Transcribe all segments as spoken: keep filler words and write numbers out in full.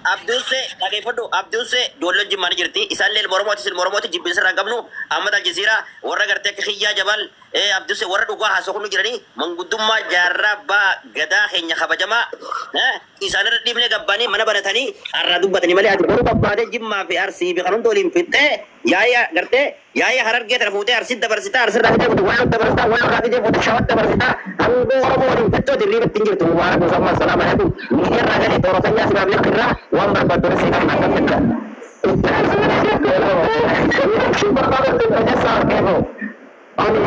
Abduse kage fodo Abduse dolo jimman jirti isan lel moromoti sil moromoti jibbin sirra qabnu amma Al Jazeera warra garte ak khiyya jabal eh Abduse warra dhugaa haso kunu jirani manguddumma jarra ba gada khenya khabajama eh isan radibne gabbani mana baratani arra dubbatani mali ati boru babbade jimma fi arsi bi qanun tolim fitte yaaya garte yaaya harar ge tarfute arsi dabarsita arsi rahde wala dabarsta wala khadije foto shawat dabarsita ambo oromo fitto dirri batingir tu mubarak musamma salam alaikum ni ragani toro sanya sibab yakra wan berbadur sih kan makan kita. Coba kalau tanya saya kau, ani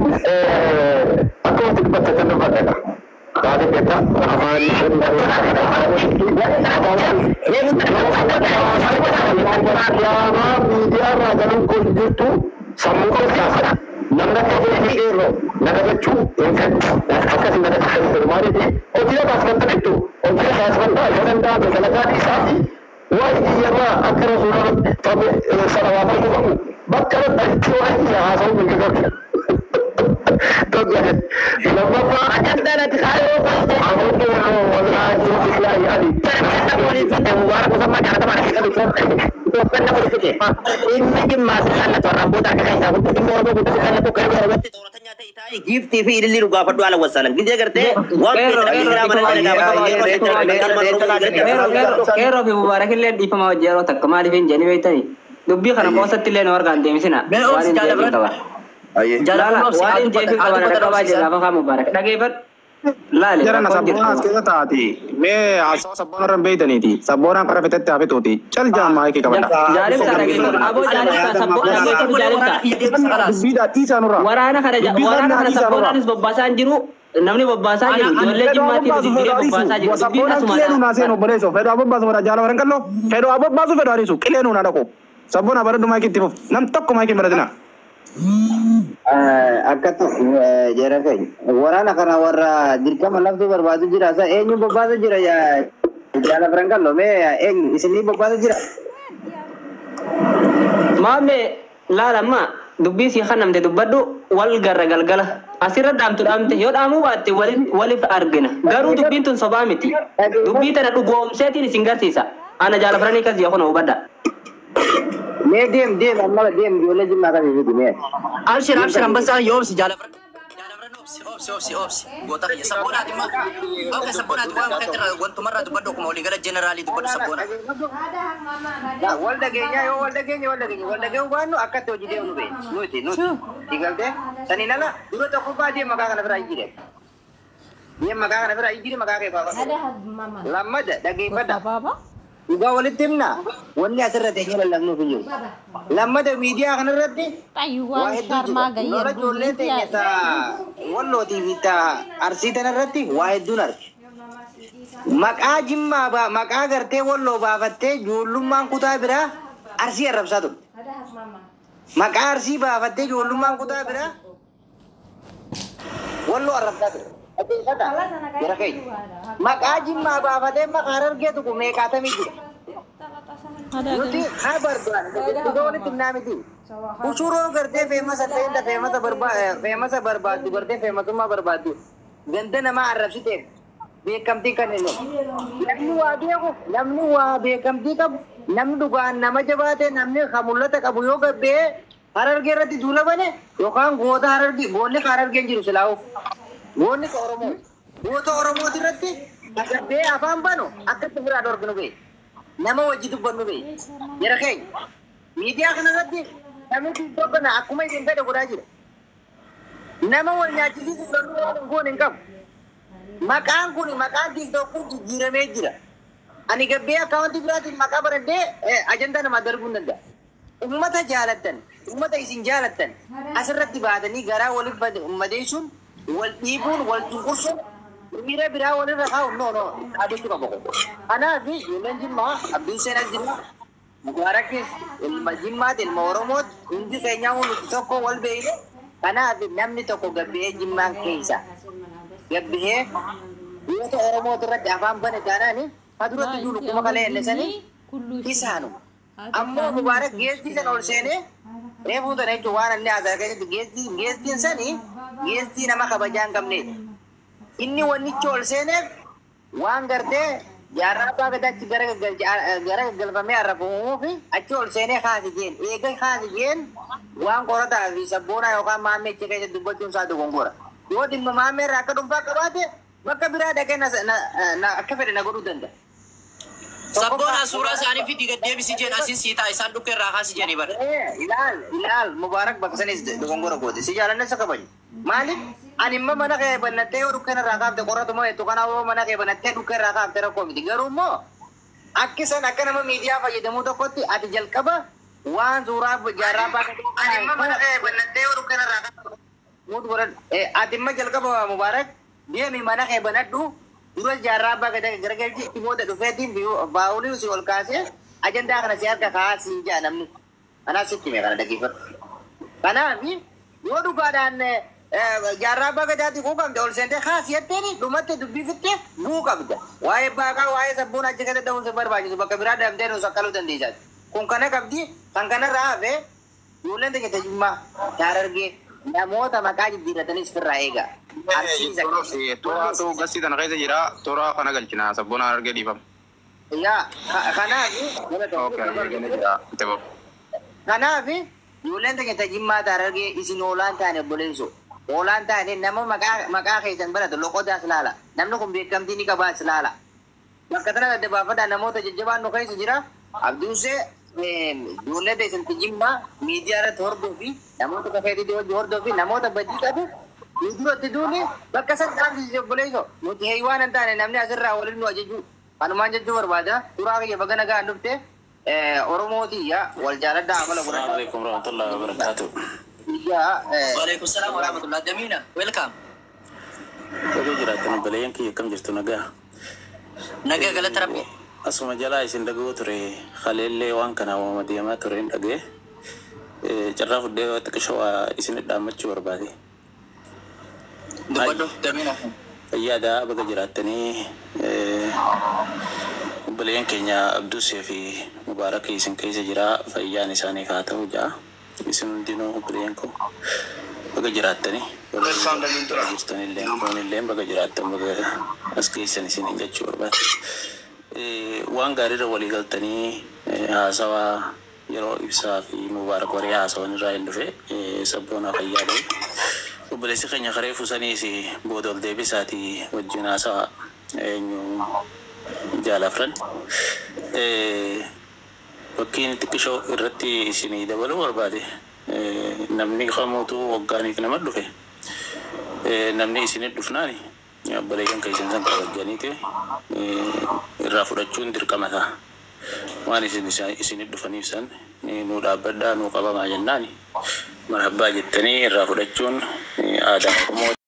aku tidak baca tanda baca. Kalau kita amali media rajalan kulitu semua siapa. Nanda kerja itu, nanda kerja insan, akan sih nanda kerja itu mari deh. Oh tidak pasal itu, oh tidak pasal itu, jangan dah berkelakuan di sini. Wah iya mah akhirnya sudah tapi salawat itu bakal itu aja asal begitu. Tuh jadi, lama apa aja dah nanti saya. Aku tuh wallahi tidak jadi. Kita boleh kita mubarak sama cara teman kita itu. Itu pernah begitu. Ini gimana sana tuh rambut agak kayak sabun. Ini mau begitu sana tuh kayak berapa tuh ternyata itu gift T V ini ruga fadu ala wasalam. Gitu gerte. Wah kero fi mubarak illee dhiifama wajjiroo takka maaliif hin jenni beektanii dubbii kana qoosatti illee nu argaan deemisina waan hin jeefiin qaba jalala waan hin jeefiin qaba na qabaa jedha afa mubarak dhageeffad laale jarana sabboona as keessa taati mee haasoo sabboona irra beeytaniiti sabboonaan qara fitetti hafituuti cal jaammaa eekee qabadha jaalibsa dhageeffad aboo jaalibsa sabboona beekamu jaalibsa dubbiidhaa dhiisaa nurra waraana kana waraana kana sabboonaanis bobbaasaan jiru namni bobbaasaa jiru ijoollee jimmaatiif dibiree bobbaasaa jiru dubbiin qilee nuunaa seenu obboleessu fedhu abobbaasu mara jaala waran qallo fedhu abobbaasu fedhu ariisu qilee nuunaa dhaqu sabboona baradhu maayikii itti fuf nam tokko maayikii baratina akkatu jara kai waraana kana warra dirqama laftu barbaadu jira sa eenyu bobbaasa jira jaala waran qallo mee eenyu isinii bobbaasa jira maame laalamma dubbii si khanamte dubbadhu wal garra galgala asirra dhaamtu dhaamte yoo dhaamuu baatte waliif argina garuu dubbiin tun sobaa miti dubbii tana dhugoomseetiin isin garsiisa ana jaala firanii kas jee kuna hubadha mee deem deem amma deem ijoollee jimmaa kan ifi mee abshir abshir ambasaan yoo obsi jaala firanii Obsi obsi obsi gota ya sabona di mah oke sabona di mah kata gontu marra tu badok mau ligala generali tu badok sabona ya walda genya yo walda genya walda genya walda genya wanu akato jide unu be nuti nuti tinggal deh tani nala dulu to ko ba dia maka kana berai jide dia maka kana berai jide maka ke baba ada mama lama dah daging pada apa juga walid timna wonni asra te nyala lamnu finju lama dah media kana raddi aywa sharma gayya nora jolle te nyata wallo ti vita arsi tana raddi wahid dunar maka jimma ba maka garte wallo baafatte jollumman kutaa bira arsi arabsatu maka arsi baafatte jollumman kutaa bira wallo arabsatu ate kata jara kai maka jimma baafate maka hararge tu me kata mi jira nuti khabar ban itu wali timnamiti usuro garte famous atenda famous barba famous barbadu garte famous ma barbadu ganda nama arabsite beekamtii kanneen namni waa beeku namni waa beekamtii qabu namni dhugaan nama jabaate namni kamullata qabu yoo gabbee harargee irratti duula bane yookaan goota harargee goonni harargeen jiru silaa'uuf goonni ka oromoo goota oromooti irratti gabbee afaan banu akkatti biraa dorginu bee nama wajji dubbannu bee jara keenya miidiyaa kana irratti namni tiktokana akkuma isin fedhe godhaa jira nama wal nyaachisiisu dorguu goon hin qabu maqaan kun maqaan TikTok kun jijjiiramee jira. Ani gabbee akkaawuntii biraatiin maqaa baradhee ajandaa namaa darbuu danda'a. Uummata jaalattan, uummata isin jaalattan asirratti baatanii garaa waliif madeessuun, wal dhiibuun, wal cunqursuun, miira biraa walirra kaa'uun noo noo dhaabachuu qaba. Kanaaf ijoolleen Jimmaa, Abdiin Seenaa Jimmaa, Mubaarakis ilma Jimmaati, ilma Oromooti, hundi keenyaa hundi tokko wal beeyne. Kanaaf namni tokko gabbee Jimmaan keessa. Gabbee yoo ta'u Oromoo irratti afaan bane taanaan haduratti duulu kuma kalee ellisanii isaanu. Ammoo Mubaarak geestii sana ol seenee reefuu tana jechuun waan inni haasaa keessatti geestii geestiin sanii geestii nama kabajaa hin qabneedha. Inni wannichi ol seeneef waan gartee Jaarraa abbaa gadaatti gara gara galfamee arrafamuu fi achi ol seenee kaasi jeen. Eega kaasi jeen waan qorataa fi sabboonaa yookaan maammee itti keessa dubbachuun isaa dogongora. Yoo dhimma maammee irraa akka dhuunfaa qabaate bakka biraa dhaqee na akka fedhe na godhuu danda'a. Sabboonaa suuraa isaanii fi diga deebisii jeen asiin siitaa isaan dhukkee irraa kaasi jeeni bara. Ilaal ilaal mubaarak bakka sanis dogongora goote si jaalanne isa kabaju. Maaliif ani immoo mana kee bannattee yoo dhukkeen irraa kaafte qorratuma jettu kana yoo mana kee bannattee dhukkeen irraa kaafte rakkoo miti. Garuu immoo akkisan akka nama miidiyaa fayyadamuu tokkotti ati jalqaba waan suuraa jaarraa baaka ani immoo mana kee bannattee yoo dhukkeen irraa kaafte muut godhan ati immoo jalqaba mubaarak deemi mana kee banadhu dura jaarraa baaka garagalchi itti booda dhufeetiin baawulii si ol kaasee ajandaa kana si harka kaasii jaa namni kanaas sitti mee kana dhaggeeffatu. Kanaaf yoo dhugaadhaan jaarraa baga daati kuu qabda ol seentee kaas jetteeni dhumatti dubbifitte buu qabda. Waa'ee baaqaa waa'ee sabbuun achi keessa ta'uun si barbaachisu bakka biraa deemtee nu sakkaluu dandeessaati. Kun kana qabdi kan kanarraa hafe ijoolleen ta'e tajummaa jaarargee namoota maqaa jijjiirratanis firraa eegaa. Toraatu gasii kana keessa jira toraa kana galchina sabboon argee dhiifama. Yaa kanaaf kanaaf ijoolleen ta'e tajummaa jaarargee isin oolaan taane obboleessu. Oolaan taane nama maqaa keessan baratu loqodaas laala. Namni kun beekamtii ni qabaas laala. Bakka tana daddabaafadhaa namoota jajjabaan nu keessa jira. Abduusee ijoollee ta'e tajummaa miidiyaa irratti hordofi namoota kafeetii hojii hordofi namoota badii qabu. Duratti duuni bakka san dhaabsisi obboleessu. Nuti heeywaan hin taane namni asirraa waliin nu ajaju. Kanumaan jechuu barbaada. Suuraa kiyya baga nagaan dhufte Oromooti yaa wal jaaladhaa amala godhadhaa. Assalamu alaikum warahmatullahi wabarakatuh. Waalaikumsalam warahmatullahi Jamina. Welcome. Baga jiraatan balayan kiyya kam jirtu nagaa. Nagaa galata rabbi. Asuma jalaa isin dhagoo ture khaleellee waan kana uumama deemaa ture hin dhagee. Carraa fuddee xiqqisha waa isin dhaammachuu barbaade. Dubbadhu Jamina. Fayyaada baga jiraatanii balayan keenya Abduusee fi Mubaarak isin keessa jira fayyaan isaaniif haa ta'u jaa. Isin hundinuu balayan koo baga jiraatanii. Jirtanillee foonillee baga jiraattan baga as keessan isin jechuu barbaade. Waan gaariirra walii galtanii haasawaa yeroo ibsaa fi Mubaarak waree haasawan irraa hin dhufe sabboonaa fayyaadha. Obboleessi keenya karee fusaniis booda ol deebisaatii wajjin haasawaa eenyu jaalafran. Bakkiin xiqqishoo irratti isinii dabaluu barbaade namni qamuutu waggaaniif nama dhufe namni isinii dhufnaani obboleeyyan keessan san qabajjaniiti irraa fudhachuun dirqama ta'a. Waan isinii dhufaniif san nuu dhaabbadhaa nuu qabamaa jennaani marhabbaa jettanii irraa fudhachuun aadaa Oromoo